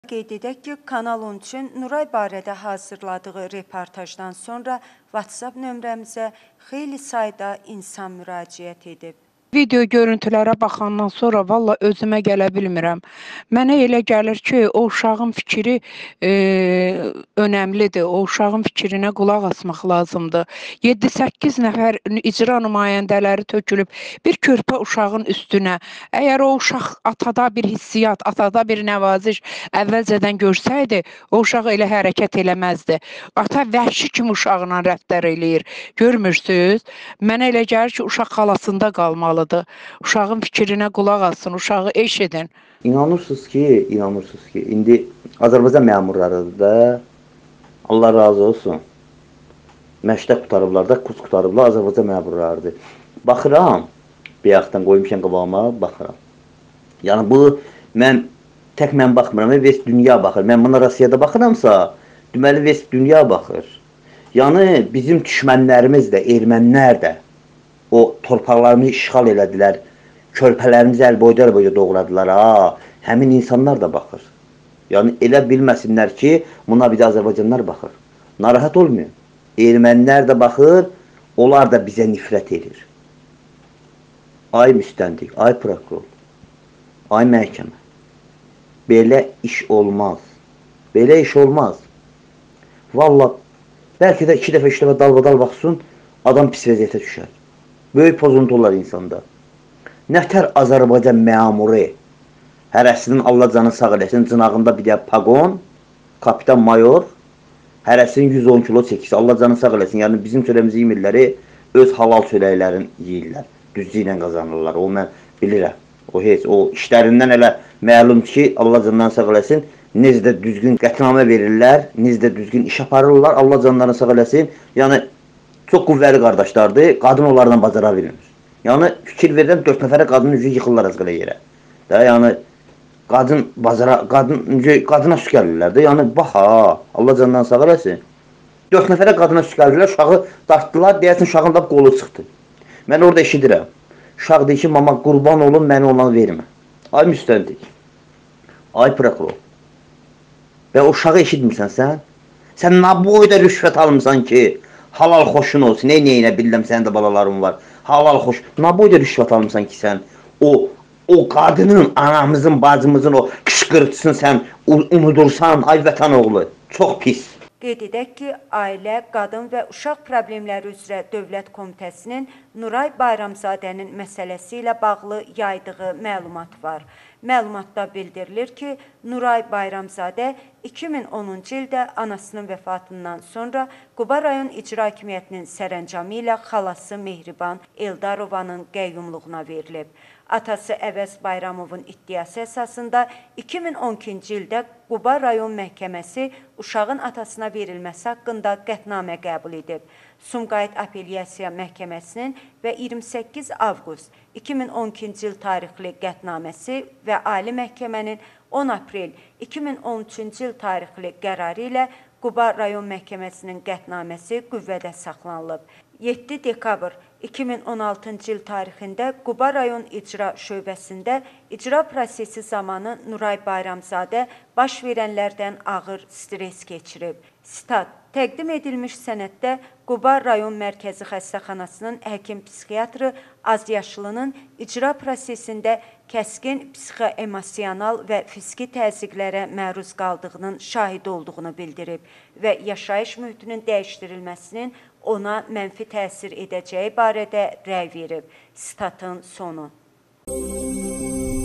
Qeyd edək ki, Kanal 13-ün Nuray barədə hazırladığı reportajdan sonra WhatsApp nömrəmizə xeyli sayda insan müraciət edib. Video görüntülərə baxandan sonra valla özümə gələ bilmirəm. Mənə elə gəlir ki, o uşağın fikri önəmlidir. O uşağın fikrinə qulaq asmaq lazımdır. 7-8 nəfər icra nümayəndələri tökülüb bir körpə uşağın üstünə. Əgər o uşaq atada bir hissiyat, atada bir nəvaziş əvvəlcədən görsəydi, o uşaq elə hərəkət eləməzdi. Ata vəhşi kimi uşağla rəftar eləyir. Görmürsünüz? Mənə elə gəlir ki, uşaq xalasında qalmalı. Uşağın fikrinə qulaq asın, uşağı eşidin. İnanırsınız ki, indi Azərbaycan məmurlarıdır da, Allah razı olsun. Məktəb qutarıblar da, kurs qutarıblar, Azərbaycan məmurlarıdır. Baxıram, bir yaxdan qoymuşam qabağıma, baxıram. Yəni bu, tək mən baxmıram, Vest dünya baxır. Mən buna Rusiyada baxıramsa, deməli Vest dünya baxır. Yəni bizim düşmənlərimiz də, ermənilər də o torpaqlarımızı işğal elədilər, körpələrimizi əl boyda doğradılar, həmin insanlar da baxır. Yəni, elə bilməsinlər ki, buna bir də Azərbaycanlar baxır. Narahat olmuyor. Ermənilər də baxır, onlar da bizə nifrət edir. Ay müstəndik, ay prokuror, ay məhkəmə. Belə iş olmaz. Belə iş olmaz. Valla, bəlkə də 2 dəfə, 3 dəfə dalbadal baxsın, adam pis vəziyyətə düşər. Böyük pozuntu olar insanda. Nətər Azərbaycan məmuru, hərəsinin Allah canı sağ eləsin, cınağında bir də pagon, kapitan mayor, hərəsinin 110 kilo çəkisi, Allah canı sağ eləsin. Yəni bizim çörəmizi yemirləri öz halal çörəklərini yeyirlər. Düzcü ilə qazanırlar, o mən bilirəm. O işlərindən elə məlum ki, Allah canından sağ eləsin, necə də düzgün qətnamə verirlər, necə də düzgün iş aparırlar, Allah canlarını sağ eləsin. Yəni, çox qüvvəli qardaşlardır, qadın onlardan bacara bilmir. Yəni, fikir verirəm, 4 nəfərə qadının üzü yıxırlar az qala yerə. Yəni, qadına su gəlirlər də, yəni, bax ha, Allah canından sağ eləsin. 4 nəfərə qadına su gəlirlər, uşağı dartdılar, deyəsin, uşağın da qolu çıxdı. Mən orada eşidirəm. Uşaq deyir ki, mama, qurban olun, məni olan vermə. Ay müstəndik, ay prokuror. Və uşağı eşitmirsən sən? Sən nə boyda rüşvət almısan ki, halal xoşun olsun, neynə bilirəm, sənin də balaların var. Halal xoş, nə boyda rüşvət almısan ki, sən o qadının, anamızın, bacımızın o qışqırtısını sən unudursan, ay vətən oğlu, çox pis. Qeyd edək ki, Ailə, Qadın və Uşaq Problemləri üzrə Dövlət Komitəsinin Nuray Bayramzadənin məsələsi ilə bağlı yaydığı məlumat var. Məlumatda bildirilir ki, Nuray Bayramzadə 2010-cu ildə anasının vəfatından sonra Quba rayon İcra Hakimiyyətinin sərəncamı ilə xalası Mehriban Eldarovanın qəyyumluğuna verilib. Atası Əvəz Bayramovun iddiası əsasında 2012-ci ildə Quba rayon məhkəməsi uşağın atasına verilməsi haqqında qətnamə qəbul edib. Sumqayıt Apellyasiya Məhkəməsinin və 28 avqust 2012-ci il tarixli qətnaməsi və Ali Məhkəmənin 10 aprel 2013-cü il tarixli qərarı ilə Quba rayon məhkəməsinin qətnaməsi qüvvədə saxlanılıb. 7 dekabr 2016-cı il tarixində Quba rayon icra şöbəsində icra prosesi zamanı Nuray Bayramzadə baş verənlərdən ağır stres keçirib. Sitat, təqdim edilmiş sənəddə Quba rayon mərkəzi xəstəxanasının həkim-psixiatrı azyaşlının icra prosesində kəskin psixoemosional və fiziki təzyiqlərə məruz qaldığının şahidi olduğunu bildirib və yaşayış mühitinin dəyişdirilməsinin ona mənfi təsir edəcəyi barədə rəy verib. Sitatın sonu.